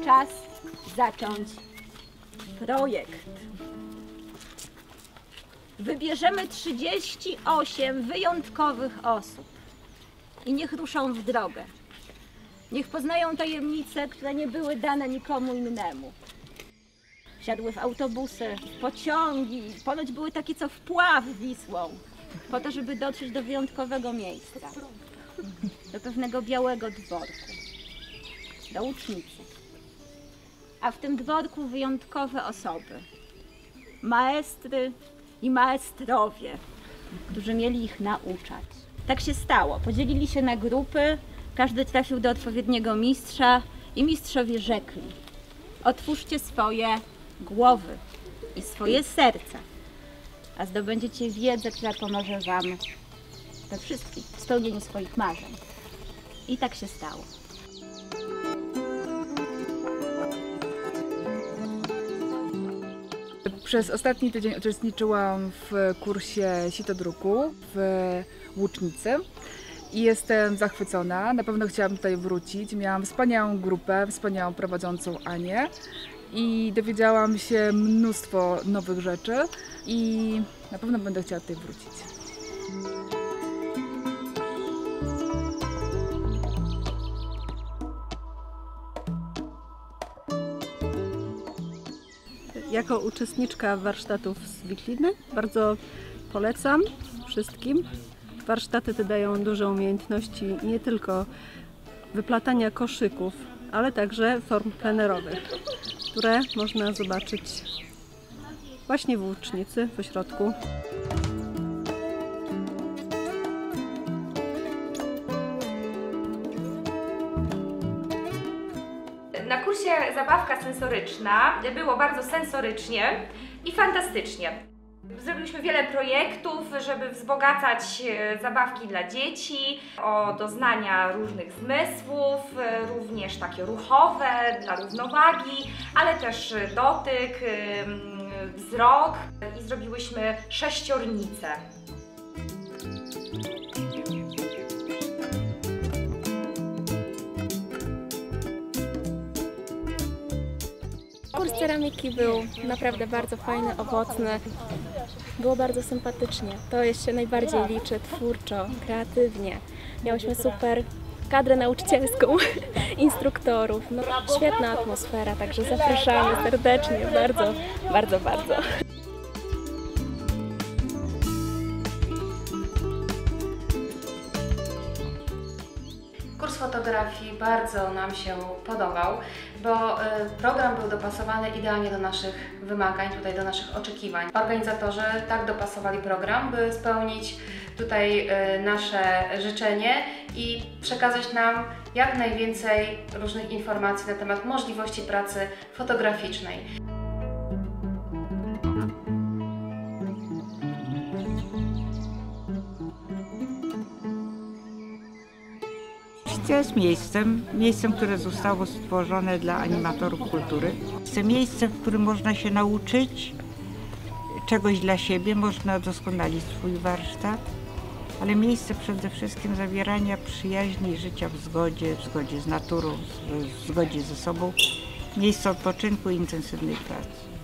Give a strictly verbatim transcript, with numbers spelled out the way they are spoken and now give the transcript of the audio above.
czas zacząć projekt. Wybierzemy trzydzieści osiem wyjątkowych osób i niech ruszą w drogę. Niech poznają tajemnice, które nie były dane nikomu innemu. Wsiadły w autobusy, w pociągi, ponoć były takie, co wpław Wisłą, po to, żeby dotrzeć do wyjątkowego miejsca, do pewnego białego dworku, do Łucznicy. A w tym dworku wyjątkowe osoby, maestry i maestrowie, którzy mieli ich nauczać. Tak się stało, podzielili się na grupy, każdy trafił do odpowiedniego mistrza i mistrzowie rzekli: otwórzcie swoje głowy i swoje serca, a zdobędziecie wiedzę, która pomoże wam we wszystkim, w spełnieniu swoich marzeń. I tak się stało. Przez ostatni tydzień uczestniczyłam w kursie sitodruku w Łucznicy i jestem zachwycona. Na pewno chciałam tutaj wrócić. Miałam wspaniałą grupę, wspaniałą prowadzącą Anię i dowiedziałam się mnóstwo nowych rzeczy i na pewno będę chciała tutaj wrócić. Jako uczestniczka warsztatów z wikliny bardzo polecam wszystkim. Warsztaty te dają duże umiejętności nie tylko wyplatania koszyków, ale także form plenerowych, które można zobaczyć właśnie w Łucznicy, w ośrodku. Na kursie zabawka sensoryczna było bardzo sensorycznie i fantastycznie. Zrobiliśmy wiele projektów, żeby wzbogacać zabawki dla dzieci o doznania różnych zmysłów, również takie ruchowe, dla równowagi, ale też dotyk, wzrok i zrobiłyśmy sześciornicę. Kurs ceramiki był naprawdę bardzo fajny, owocny. Było bardzo sympatycznie. To jest się najbardziej liczy, twórczo, kreatywnie. Miałyśmy super kadrę nauczycielską, instruktorów. No, świetna atmosfera, także zapraszamy serdecznie, bardzo, bardzo, bardzo. Kurs fotografii bardzo nam się podobał, bo program był dopasowany idealnie do naszych wymagań, tutaj do naszych oczekiwań. Organizatorzy tak dopasowali program, by spełnić tutaj nasze życzenie i przekazać nam jak najwięcej różnych informacji na temat możliwości pracy fotograficznej. Jest miejscem, miejscem, które zostało stworzone dla animatorów kultury. Jest miejscem, w którym można się nauczyć czegoś dla siebie, można doskonalić swój warsztat, ale miejsce przede wszystkim zawierania przyjaźni i życia w zgodzie, w zgodzie z naturą, w zgodzie ze sobą, miejsce odpoczynku i intensywnej pracy.